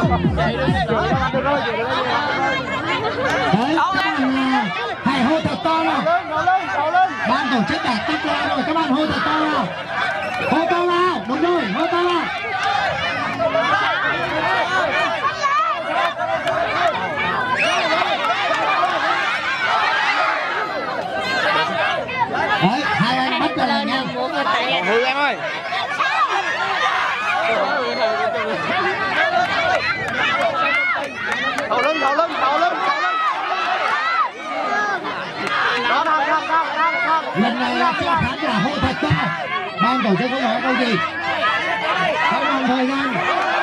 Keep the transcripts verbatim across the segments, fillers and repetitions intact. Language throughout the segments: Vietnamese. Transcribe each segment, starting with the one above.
Đấy, các bạn hãy hô thật to nào. Ban tổ chức đã tắt loa rồi, các bạn hô thật to nào. Hô to nào, đúng rồi, hô to nào. Đấy, hai anh bắt lên nha. Hư em ơi. Thầu lưng, thầu lưng, thầu lưng, thầu lưng. Đó, đó, đó, đó, đó, đó. Lần này là cho khán giả hô thật to. Ban tổ chức có nói câu gì? Không còn thời gian.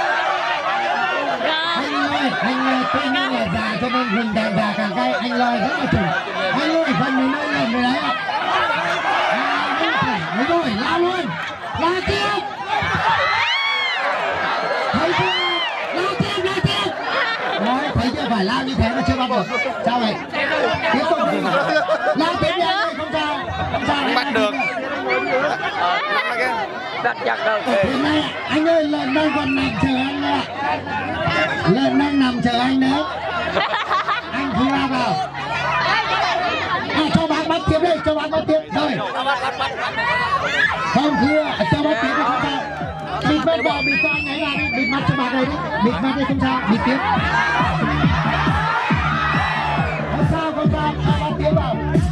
Anh ơi, anh tuy nhiên là già cho nên gừng càng già càng cay. Anh lời rất là chuẩn. Anh ơi, phần mình ơi lần rồi đấy ạ. Đúng rồi, lao luôn. Lao tiếp. Thấy chưa? Lao tiếp, lao tiếp. Nói, thấy chưa? Phải lao như thế mà chưa bắt được. Sao vậy? Tiếp tục. Lao tiếp đi anh ơi, không sao. Không sao. Không bắt được. Đặt chặt đâu. Hiện nay anh ơi, lợn đang còn nằm chờ anh nữa. Lợn đang nằm chờ anh nữa. Anh không lao vào. À, cho bác bắt tiếp đi, cho bác bắt tiếp. Rồi. Không thưa, cho bác tiếp đi không sao. Bịt mắt vào, bịt cho anh ấy vào đi. Bịt mắt cho bác đây đi. Bịt mắt đi không sao, bịt tiếp. Không sao, không sao, cho bác tiếp vào.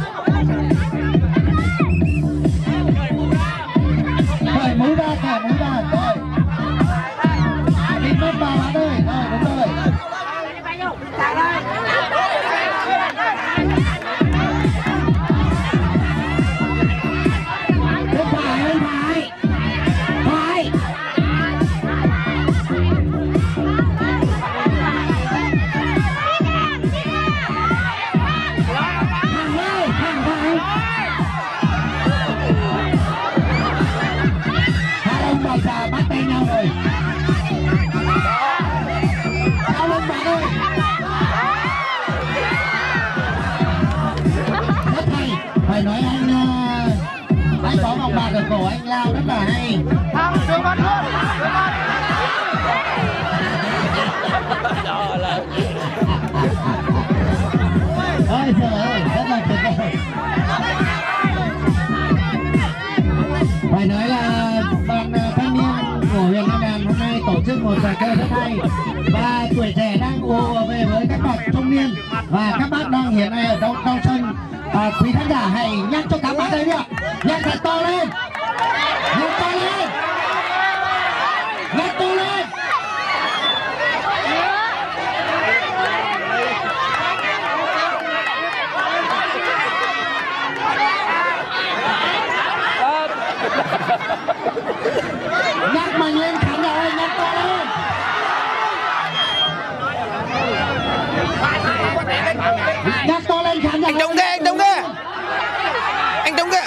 Cởi mũ ra, cởi mũ ra, rồi. Bịt mắt vào bác ơi, rồi đúng rồi. Bên phải, bên phải. Phải. Thẳng lên, thẳng phải. Hai ông bà già bắt tay nhau rồi. Cao lên bạn ơi. Rất hay. Phải nói anh anh có vòng bạc ở cổ anh lao rất là hay. Thằng đường bắt luôn. Ôi trời ơi, rất là tuyệt vời. Phải nói là đoàn thanh niên của huyện Nam Đàn hôm nay tổ chức một trò chơi rất hay và tuổi trẻ đang ùa về với các bậc trung niên và các bác đang hiện nay ở trong trong sân. À, quý khán giả hãy nhắc cho các bác đây đi ạ, nhắc thật to lên, nhắc to lên, nhắc to lên. Nhắc mạnh lên khán giả ơi, nhắc to lên. Nhắc to lên khán giả. Anh Đông kìa, anh Đông kìa. Anh Đông kìa.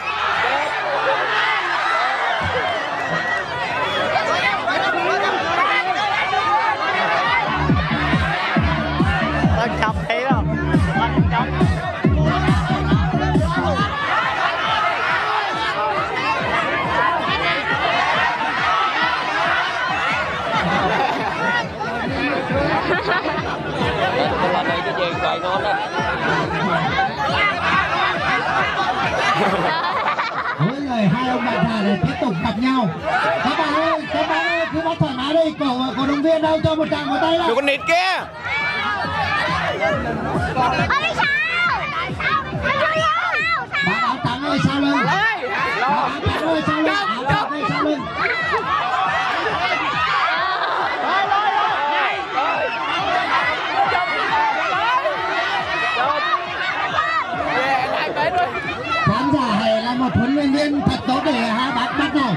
Anh chọc thế đâu. Anh chọc. Lần này cái gì quậy ngon đó. Mỗi người hai ông bạn già để tiếp tục gặp nhau. Các bạn ơi, các bạn ơi, cứ bắt thoải mái đi. Cổ cổ động viên đâu cho một tràng một tay nào. Đừng con nịt kia. Bạn áo trắng ơi sau lưng. Bạn áo trắng ơi sau lưng. Áo trắng ơi sau lưng. Khán giả hãy là một huấn luyện viên thật tốt để hai bác bắt nào.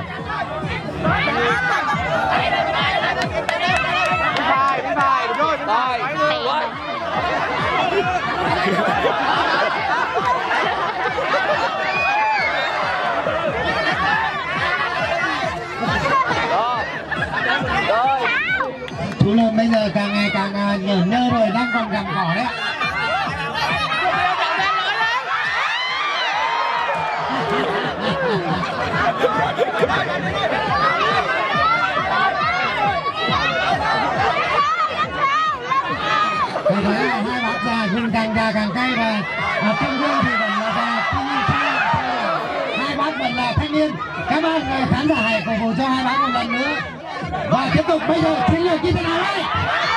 Phải, phải, đúng rồi, phải. Chú Lợn bây giờ càng ngày càng nhở nhơ rồi, đang còn gặm cỏ đấy. Phải nói là hai bác già gừng càng già càng cay và à, trong gương thì vẫn là già, tuy nhiên sai là hai bác vẫn là thanh niên. Các bạn à, khán giả hãy cổ vũ cho hai bác một lần nữa và tiếp tục bây giờ chiến lược như thế nào đây?